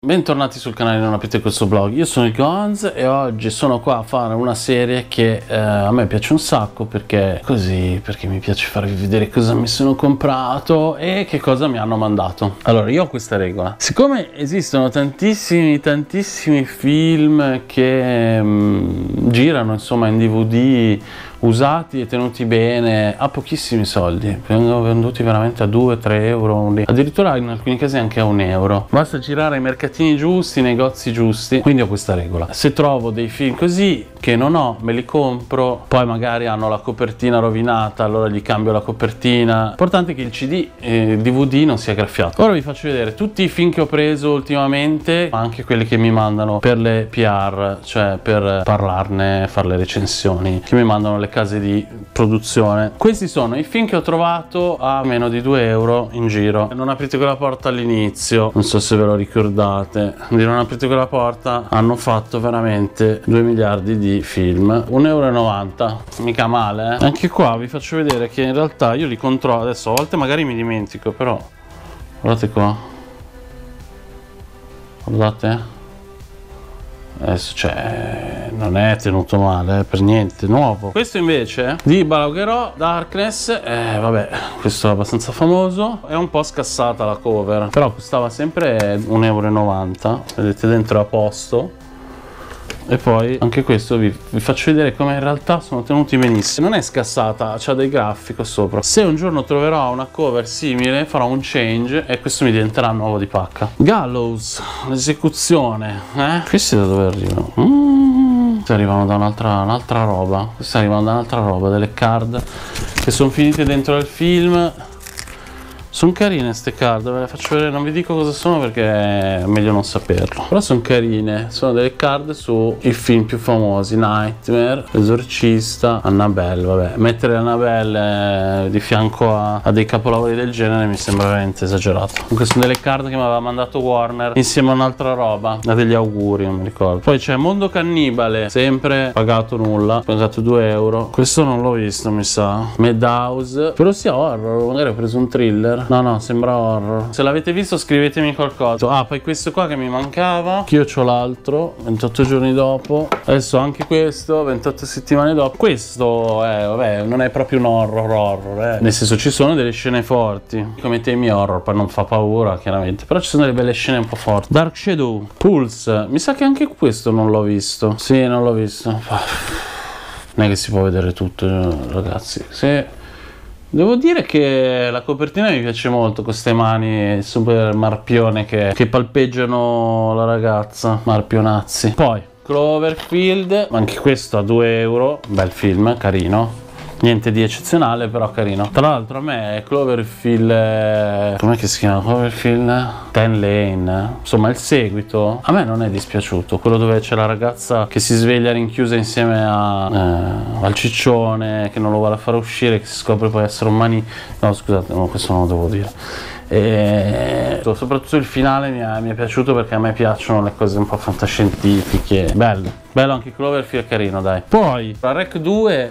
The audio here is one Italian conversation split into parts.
Bentornati sul canale Non aprite questo blog, io sono il Gonz e oggi sono qua a fare una serie che a me piace un sacco perché mi piace farvi vedere cosa mi sono comprato e che cosa mi hanno mandato. Allora, io ho questa regola: siccome esistono tantissimi film che girano insomma in DVD usati e tenuti bene a pochissimi soldi, vengono venduti veramente a 2-3 euro, addirittura in alcuni casi anche a 1 euro, basta girare ai mercatini giusti, nei negozi giusti. Quindi ho questa regola: se trovo dei film così che non ho, me li compro. Poi magari hanno la copertina rovinata, allora gli cambio la copertina. L'importante è che il CD il DVD non sia graffiato. Ora vi faccio vedere tutti i film che ho preso ultimamente, ma anche quelli che mi mandano per le PR, cioè per parlarne, fare le recensioni, che mi mandano le case di produzione. Questi sono i film che ho trovato a meno di 2 euro in giro. Non aprite quella porta all'inizio, non so se ve lo ricordate, di Non aprite quella porta hanno fatto veramente 2 miliardi di film, 1,90 euro, mica male, eh? Anche qua vi faccio vedere che in realtà io li controllo, adesso a volte magari mi dimentico, però guardate qua, guardate. Adesso cioè non è tenuto male per niente, nuovo. Questo invece di Balaguerò Darkness, vabbè, questo è abbastanza famoso, è un po' scassata la cover, però costava sempre 1,90 euro, vedete dentro a posto. E poi anche questo vi faccio vedere come in realtà sono tenuti benissimo. Non è scassata, c'ha del grafico sopra. Se un giorno troverò una cover simile farò un change e questo mi diventerà nuovo di pacca. Gallows, l'esecuzione, questi da dove arrivano? Questi arrivano da un'altra roba. Questi arrivano da un'altra roba, delle card che sono finite dentro al film. Sono carine ste card, ve le faccio vedere, non vi dico cosa sono perché è meglio non saperlo. Però sono carine, sono delle card sui film più famosi: Nightmare, L'Esorcista, Annabelle. Vabbè, mettere Annabelle di fianco a dei capolavori del genere mi sembra veramente esagerato. Comunque sono delle card che mi aveva mandato Warner insieme a un'altra roba, a degli auguri, non mi ricordo. Poi c'è Mondo Cannibale, sempre pagato nulla, pagato 2 euro. Questo non l'ho visto, mi sa. Madhouse, però sia horror, magari ho preso un thriller. No, sembra horror. Se l'avete visto scrivetemi qualcosa. Ah, poi questo qua che mi mancava, che io c'ho l'altro, 28 giorni dopo. Adesso anche questo, 28 settimane dopo. Questo vabbè, non è proprio un horror, nel senso ci sono delle scene forti, come temi horror, poi non fa paura chiaramente, però ci sono delle belle scene un po' forti. Dark Shadow, Pulse, mi sa che anche questo non l'ho visto. Sì, non l'ho visto. Non è che si può vedere tutto, ragazzi. Devo dire che la copertina mi piace molto, queste mani super marpione che palpeggiano la ragazza, marpionazzi. Poi Cloverfield, anche questo a 2 euro, bel film, carino. Niente di eccezionale, però carino. Tra l'altro a me Cloverfield, com'è che si chiama? Cloverfield 10 Lane, insomma il seguito, a me non è dispiaciuto. Quello dove c'è la ragazza che si sveglia rinchiusa insieme al ciccione, che non lo vuole fare uscire, che si scopre poi essere un no scusate, no, questo non lo devo dire. E soprattutto il finale mi è piaciuto perché a me piacciono le cose un po' fantascientifiche. Bello anche Cloverfield, è carino, dai. Poi la Rec 2,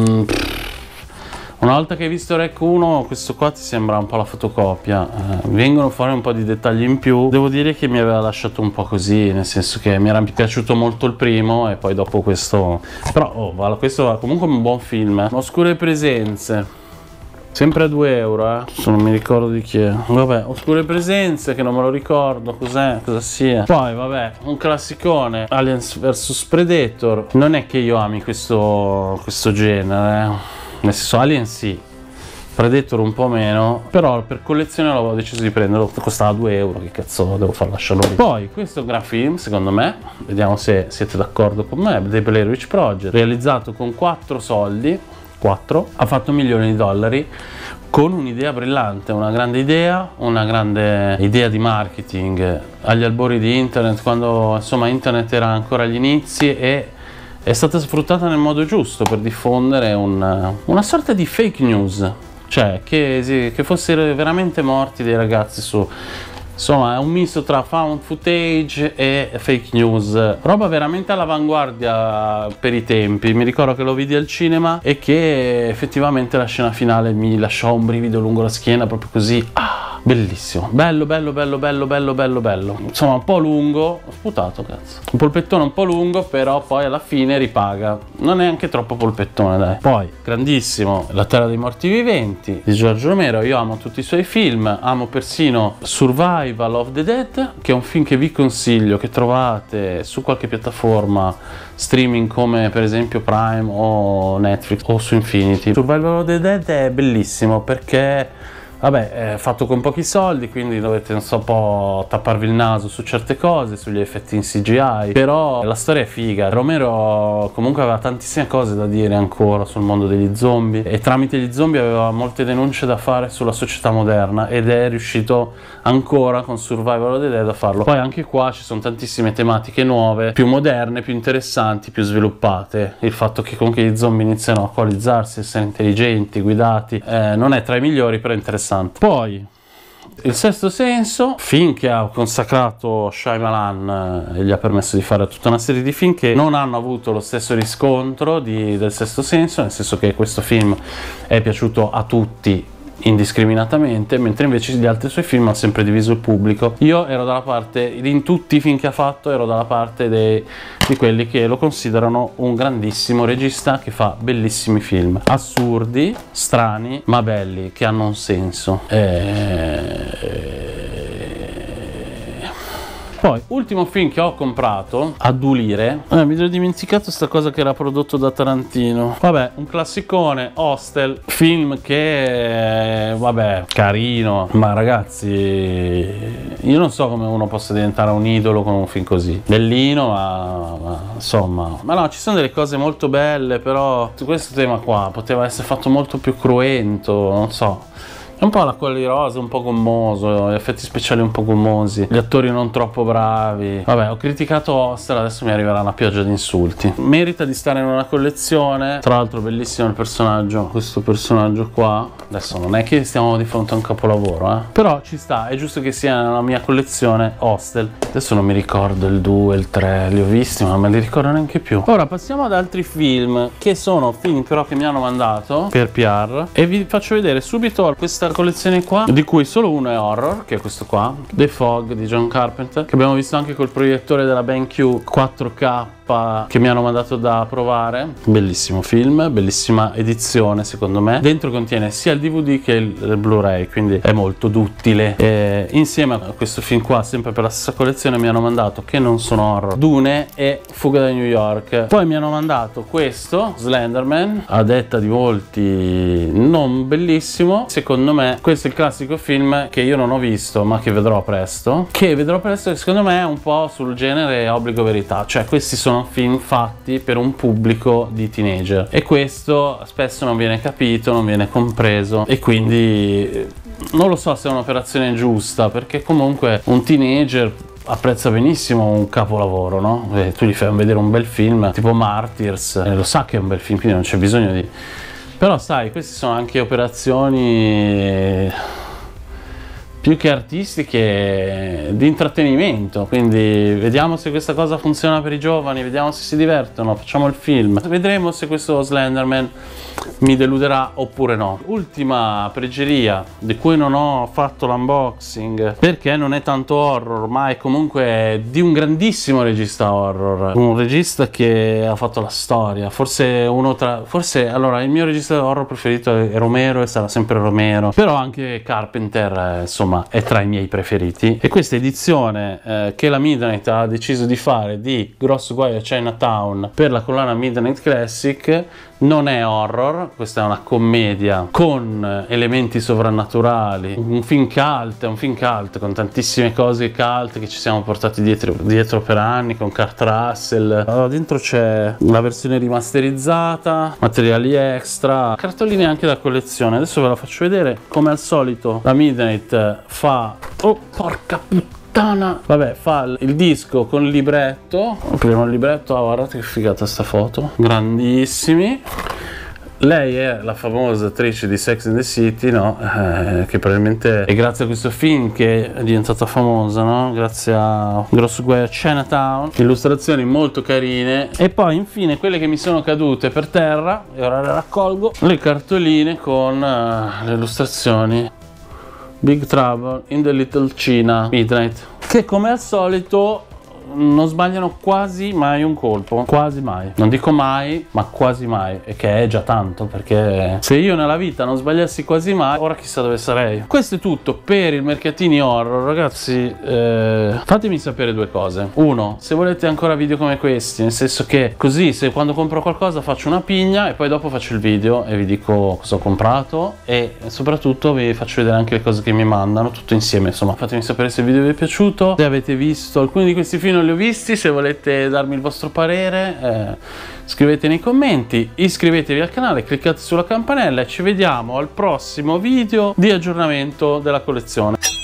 una volta che hai visto Rec 1, questo qua ti sembra un po' la fotocopia, vengono fuori un po' di dettagli in più. Devo dire che mi aveva lasciato un po' così, nel senso che mi era piaciuto molto il primo e poi dopo questo, però questo è comunque un buon film. Oscure Presenze, sempre a 2 euro, adesso non mi ricordo di chi è. Vabbè, Oscure Presenze, che non me lo ricordo cosa sia. Poi vabbè, un classicone, Aliens vs Predator. Non è che io ami questo genere, nel senso Alien sì, Predator un po' meno, però per collezione l'avevo deciso di prenderlo, costava 2 euro, che cazzo devo far, lasciarlo lì. Poi questo è un gran film, secondo me, vediamo se siete d'accordo con me. The Blair Witch Project, realizzato con 4 soldi, ha fatto milioni di dollari, con un'idea brillante, una grande idea di marketing agli albori di internet, quando insomma internet era ancora agli inizi, e è stata sfruttata nel modo giusto per diffondere una sorta di fake news, cioè che fossero veramente morti dei ragazzi su. Insomma, è un misto tra found footage e fake news, roba veramente all'avanguardia per i tempi. Mi ricordo che lo vidi al cinema e che effettivamente la scena finale mi lasciò un brivido lungo la schiena, proprio così. bellissimo, bello bello bello bello bello bello bello, insomma un po' lungo, ho sputato cazzo, un polpettone un po' lungo, però poi alla fine ripaga, non è anche troppo polpettone dai. Poi grandissimo La terra dei morti viventi di George Romero, io amo tutti i suoi film, amo persino Survival of the Dead, che è un film che vi consiglio, che trovate su qualche piattaforma streaming come per esempio Prime o Netflix o su Infinity. Survival of the Dead è bellissimo perché vabbè, è fatto con pochi soldi, quindi dovete, non so, un po' tapparvi il naso su certe cose, sugli effetti in CGI, però la storia è figa. Romero comunque aveva tantissime cose da dire ancora sul mondo degli zombie, e tramite gli zombie aveva molte denunce da fare sulla società moderna, ed è riuscito ancora con Survival of the Dead a farlo. Poi anche qua ci sono tantissime tematiche nuove, più moderne, più interessanti, più sviluppate. Il fatto che comunque gli zombie iniziano a coalizzarsi, essere intelligenti, guidati, non è tra i migliori, però è interessante. Poi Il sesto senso, film che ha consacrato Shyamalan e gli ha permesso di fare tutta una serie di film che non hanno avuto lo stesso riscontro del sesto senso, nel senso che questo film è piaciuto a tutti indiscriminatamente, mentre invece gli altri suoi film hanno sempre diviso il pubblico. Io ero dalla parte, in tutti i film che ha fatto, ero dalla parte di quelli che lo considerano un grandissimo regista che fa bellissimi film, assurdi, strani, ma belli, che hanno un senso. Poi, ultimo film che ho comprato a 2 lire, mi ero dimenticato sta cosa che era prodotto da Tarantino. Vabbè, un classicone, Hostel, film che, vabbè, carino, ma ragazzi, io non so come uno possa diventare un idolo con un film così. Bellino, ma insomma, ma no, ci sono delle cose molto belle, però su questo tema qua poteva essere fatto molto più cruento, non so. È un po' l'acqua di rosa, un po' gommoso, gli effetti speciali un po' gommosi, gli attori non troppo bravi. Vabbè, ho criticato Hostel, adesso mi arriverà una pioggia di insulti. Merita di stare in una collezione. Tra l'altro bellissimo il personaggio, questo personaggio qua. Adesso non è che stiamo di fronte a un capolavoro, però ci sta, è giusto che sia nella mia collezione Hostel. Adesso non mi ricordo il 2, il 3, li ho visti, ma non me li ricordo neanche più. Ora passiamo ad altri film, che sono film però che mi hanno mandato per PR, e vi faccio vedere subito questa collezione qua, di cui solo uno è horror, che è questo qua, The Fog di John Carpenter, che abbiamo visto anche col proiettore della BenQ 4K che mi hanno mandato da provare. Bellissimo film, bellissima edizione secondo me. Dentro contiene sia il DVD che il Blu-ray, quindi è molto duttile. Insieme a questo film qua, sempre per la stessa collezione, mi hanno mandato, che non sono horror, Dune e Fuga da New York. Poi mi hanno mandato questo, Slenderman, a detta di molti non bellissimo. Secondo me questo è il classico film che io non ho visto ma che vedrò presto, che secondo me è un po' sul genere Obbligo Verità, cioè questi sono film fatti per un pubblico di teenager, e questo spesso non viene capito, non viene compreso, e quindi non lo so se è un'operazione giusta, perché comunque un teenager apprezza benissimo un capolavoro, no? Tu gli fai vedere un bel film tipo Martyrs, lo sa che è un bel film, quindi non c'è bisogno di... Però sai, queste sono anche operazioni più che artistiche, di intrattenimento, quindi vediamo se questa cosa funziona per i giovani, vediamo se si divertono, facciamo il film, vedremo se questo Slenderman mi deluderà oppure no. Ultima pregheria di cui non ho fatto l'unboxing perché non è tanto horror, ma è comunque di un grandissimo regista horror, un regista che ha fatto la storia, forse allora il mio regista horror preferito è Romero e sarà sempre Romero, però anche Carpenter insomma è tra i miei preferiti, e questa edizione che la Midnight ha deciso di fare di Grosso Guaio a Chinatown per la collana Midnight Classic non è horror, questa è una commedia con elementi sovrannaturali, un film cult con tantissime cose cult che ci siamo portati dietro per anni, con Kurt Russell. Allora, dentro c'è la versione rimasterizzata, materiali extra, cartoline anche da collezione. Adesso ve la faccio vedere. Come al solito la Midnight fa... oh porca puttana! Vabbè, fa il disco con il libretto. Apriamo il libretto. Guardate che figata sta foto, grandissimi. Lei è la famosa attrice di Sex and the City, no? Che probabilmente è grazie a questo film che è diventata famosa, no? Grazie a Grosso Guaio a Chinatown. Illustrazioni molto carine. E poi infine quelle che mi sono cadute per terra, e ora le raccolgo, le cartoline con le illustrazioni Big Trouble in the Little China Midnight, che come al solito non sbagliano quasi mai un colpo, quasi mai, non dico mai ma quasi mai, e che è già tanto, perché se io nella vita non sbagliassi quasi mai, ora chissà dove sarei. Questo è tutto per il mercatini horror, ragazzi. Fatemi sapere due cose: uno, se volete ancora video come questi, nel senso che così se quando compro qualcosa faccio una pigna e poi dopo faccio il video e vi dico cosa ho comprato, e soprattutto vi faccio vedere anche le cose che mi mandano tutto insieme. Insomma, fatemi sapere se il video vi è piaciuto, se avete visto alcuni di questi film, non li ho visti, se volete darmi il vostro parere scrivete nei commenti, iscrivetevi al canale, cliccate sulla campanella e ci vediamo al prossimo video di aggiornamento della collezione.